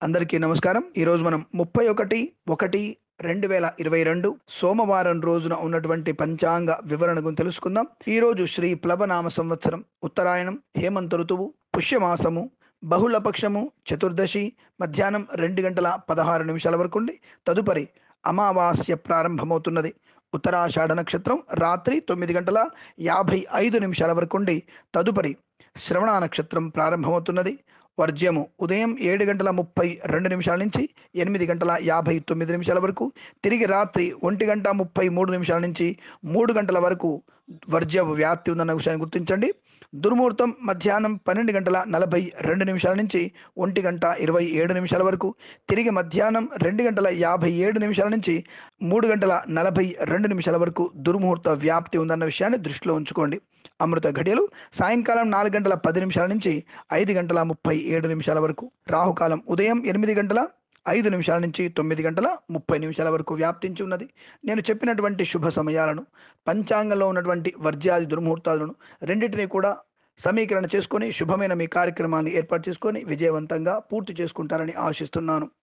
అందరికీ నమస్కారం. ఈరోజు మనం 31/1/2022 సోమవారం రోజున ఉన్నటువంటి పంచాంగ వివరణ గురించి తెలుసుకుందాం. ఈరోజు శ్రీ ప్లవనామ సంవత్సరం, ఉత్తరాయణం, హేమంత ఋతువు, పుష్యమాసము, బహుళపక్షము, చతుర్దశి, మధ్యాహ్నం 2:16 వరకు ఉండి తదుపరి అమావాస్య ప్రారంభమవుతున్నది. ఉత్తరాషాఢ నక్షత్రం రాత్రి 9:55 వరకు ఉండి తదుపరి శ్రవణ నక్షత్రం ప్రారంభమవుతున్నది. వర్జ్యము ఉదయం 7:32 నుంచి 8:59 వరకు, తిరిగి రాత్రి 1:33 నుంచి 3 గంటల వరకు వర్జ్య వ్యాప్తి ఉందన్న విషయాన్ని గుర్తించండి. దుర్ముహూర్తం మధ్యాహ్నం 12:42 నుంచి 1:27 వరకు, తిరిగి మధ్యాహ్నం 2:57 నుంచి 3:42 వరకు దుర్ముహూర్త వ్యాప్తి ఉందన్న విషయాన్ని దృష్టిలో ఉంచుకోండి. అమృత ఘడియలు సాయంకాలం 4:10 నుంచి 5:37 వరకు. రాహుకాలం ఉదయం 8:05 నుంచి 9:30 వరకు వ్యాప్తించి ఉన్నది. నేను చెప్పినటువంటి శుభ సమయాలను, పంచాంగంలో ఉన్నటువంటి వర్జ్యాది దుర్ముహూర్తాలను రెండింటినీ కూడా సమీకరణ చేసుకొని శుభమైన మీ కార్యక్రమాన్ని ఏర్పాటు చేసుకొని విజయవంతంగా పూర్తి చేసుకుంటారని ఆశిస్తున్నాను.